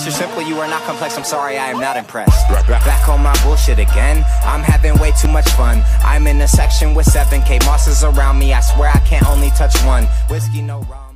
Unless you're simple, you are not complex, I'm sorry, I am not impressed. Back on my bullshit again, I'm having way too much fun. I'm in a section with 7K bosses around me, I swear I can't only touch one. Whiskey, no rum.